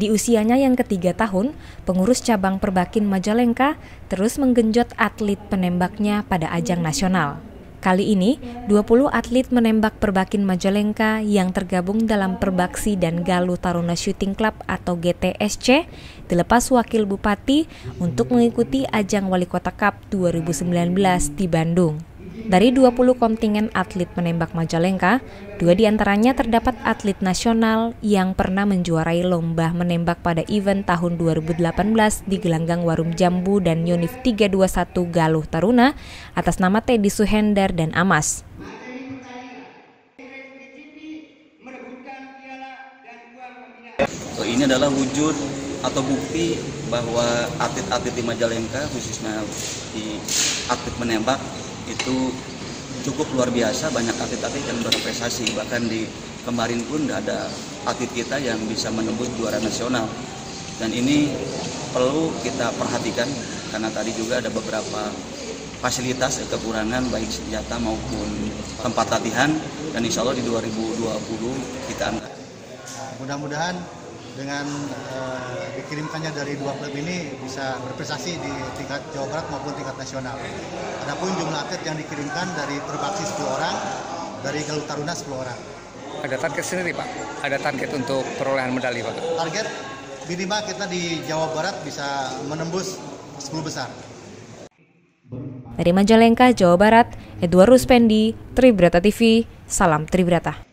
Di usianya yang ketiga tahun, pengurus cabang Perbakin Majalengka terus menggenjot atlet penembaknya pada ajang nasional. Kali ini, 20 atlet menembak Perbakin Majalengka yang tergabung dalam Perbaksi dan Galuh Taruna Shooting Club atau GTSC dilepas Wakil Bupati untuk mengikuti ajang Wali Kota Cup 2019 di Bandung. Dari 20 kontingen atlet menembak Majalengka, 2 diantaranya terdapat atlet nasional yang pernah menjuarai lomba menembak pada event tahun 2018 di Gelanggang Warum Jambu dan Yunif 321 Galuh Taruna atas nama Teddy Suhendar dan Amas. Ini adalah wujud atau bukti bahwa atlet-atlet di Majalengka, khususnya di atlet menembak, itu cukup luar biasa. Banyak atlet-atlet yang berprestasi, bahkan di kemarin pun ada atlet kita yang bisa menembus juara nasional, dan ini perlu kita perhatikan karena tadi juga ada beberapa fasilitas kekurangan baik senjata maupun tempat latihan, dan insya Allah di 2020 kita angkat. Mudah-mudahan dengan dikirimkannya dari 2 klub ini bisa berprestasi di tingkat Jawa Barat maupun tingkat nasional. Adapun jumlah atlet yang dikirimkan dari Perbaksi 10 orang, dari Galuh Taruna 10 orang. Ada target sendiri Pak? Ada target untuk perolehan medali Pak? Target minimal kita di Jawa Barat bisa menembus 10 besar. Dari Majalengka, Jawa Barat, Edward Ruspendi, Tribrata TV, salam Tribrata.